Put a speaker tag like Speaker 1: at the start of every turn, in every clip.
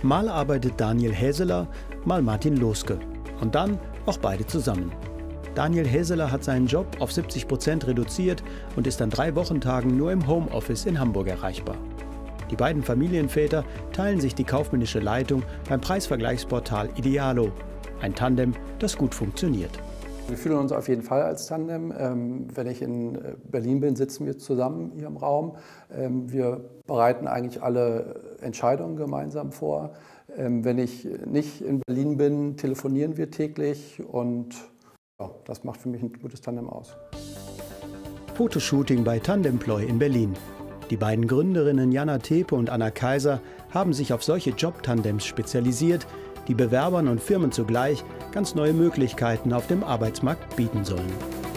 Speaker 1: Mal arbeitet Daniel Häseler, mal Martin Loske. Und dann auch beide zusammen. Daniel Häseler hat seinen Job auf 70% reduziert und ist an 3 Wochentagen nur im Homeoffice in Hamburg erreichbar. Die beiden Familienväter teilen sich die kaufmännische Leitung beim Preisvergleichsportal Idealo. Ein Tandem, das gut funktioniert.
Speaker 2: Wir fühlen uns auf jeden Fall als Tandem. Wenn ich in Berlin bin, sitzen wir zusammen hier im Raum. Wir bereiten eigentlich alle Entscheidungen gemeinsam vor. Wenn ich nicht in Berlin bin, telefonieren wir täglich und ja, das macht für mich ein gutes Tandem aus.
Speaker 1: Fotoshooting bei Tandemploy in Berlin. Die beiden Gründerinnen Jana Tepe und Anna Kaiser haben sich auf solche Job-Tandems spezialisiert, die Bewerbern und Firmen zugleich ganz neue Möglichkeiten auf dem Arbeitsmarkt bieten sollen.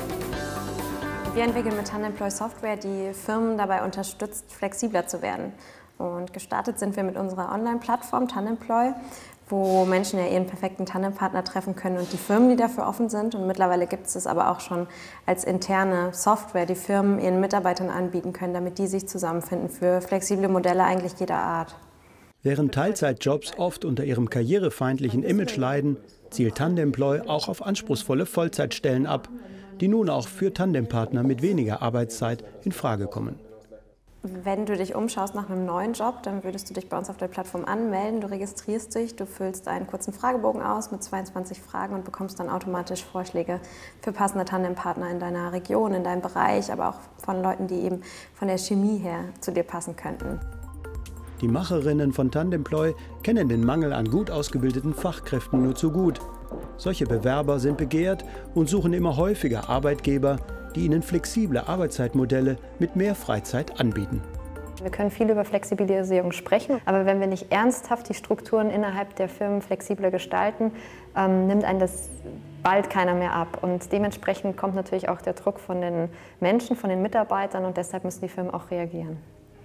Speaker 3: Wir entwickeln mit Tandemploy Software, die Firmen dabei unterstützt, flexibler zu werden. Und gestartet sind wir mit unserer Online-Plattform Tandemploy, wo Menschen ja ihren perfekten Tandempartner treffen können und die Firmen, die dafür offen sind. Und mittlerweile gibt es aber auch schon als interne Software, die Firmen ihren Mitarbeitern anbieten können, damit die sich zusammenfinden für flexible Modelle eigentlich jeder Art.
Speaker 1: Während Teilzeitjobs oft unter ihrem karrierefeindlichen Image leiden, zielt Tandemploy auch auf anspruchsvolle Vollzeitstellen ab, die nun auch für Tandempartner mit weniger Arbeitszeit in Frage kommen.
Speaker 3: Wenn du dich umschaust nach einem neuen Job, dann würdest du dich bei uns auf der Plattform anmelden, du registrierst dich, du füllst einen kurzen Fragebogen aus mit 22 Fragen und bekommst dann automatisch Vorschläge für passende Tandempartner in deiner Region, in deinem Bereich, aber auch von Leuten, die eben von der Chemie her zu dir passen könnten.
Speaker 1: Die Macherinnen von Tandemploy kennen den Mangel an gut ausgebildeten Fachkräften nur zu gut. Solche Bewerber sind begehrt und suchen immer häufiger Arbeitgeber, die ihnen flexible Arbeitszeitmodelle mit mehr Freizeit anbieten.
Speaker 4: Wir können viel über Flexibilisierung sprechen, aber wenn wir nicht ernsthaft die Strukturen innerhalb der Firmen flexibler gestalten, nimmt einen das bald keiner mehr ab. Und dementsprechend kommt natürlich auch der Druck von den Menschen, von den Mitarbeitern und deshalb müssen die Firmen auch reagieren.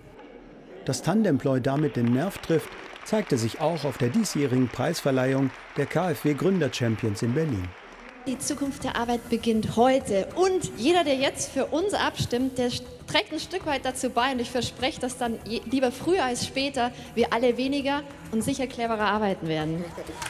Speaker 1: Dass Tandemploy damit den Nerv trifft, zeigte sich auch auf der diesjährigen Preisverleihung der KfW Gründer Champions in Berlin.
Speaker 5: Die Zukunft der Arbeit beginnt heute und jeder, der jetzt für uns abstimmt, der trägt ein Stück weit dazu bei und ich verspreche, dass dann lieber früher als später wir alle weniger und sicher cleverer arbeiten werden.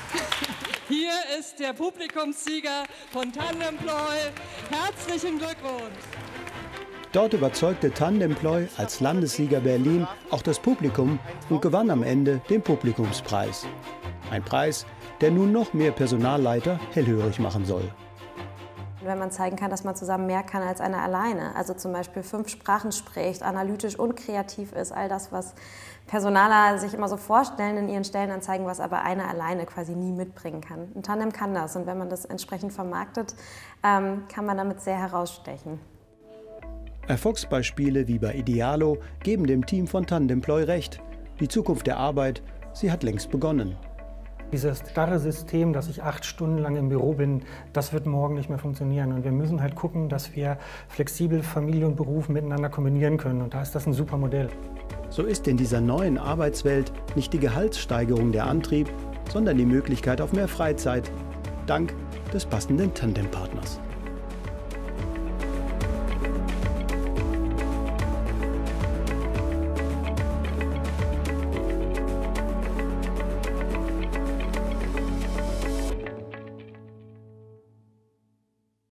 Speaker 6: Hier ist der Publikumssieger von Tandemploy. Herzlichen Glückwunsch!
Speaker 1: Dort überzeugte Tandemploy als Landessieger Berlin auch das Publikum und gewann am Ende den Publikumspreis. Ein Preis, der nun noch mehr Personalleiter hellhörig machen soll.
Speaker 3: Wenn man zeigen kann, dass man zusammen mehr kann als einer alleine, also zum Beispiel 5 Sprachen spricht, analytisch und kreativ ist, all das, was Personaler sich immer so vorstellen in ihren Stellenanzeigen, was aber einer alleine quasi nie mitbringen kann. Ein Tandem kann das und wenn man das entsprechend vermarktet, kann man damit sehr herausstechen.
Speaker 1: Erfolgsbeispiele wie bei Idealo geben dem Team von Tandemploy recht. Die Zukunft der Arbeit, sie hat längst begonnen.
Speaker 7: Dieses starre System, dass ich 8 Stunden lang im Büro bin, das wird morgen nicht mehr funktionieren. Und wir müssen halt gucken, dass wir flexibel Familie und Beruf miteinander kombinieren können. Und da ist das ein super Modell.
Speaker 1: So ist in dieser neuen Arbeitswelt nicht die Gehaltssteigerung der Antrieb, sondern die Möglichkeit auf mehr Freizeit, dank des passenden Tandempartners.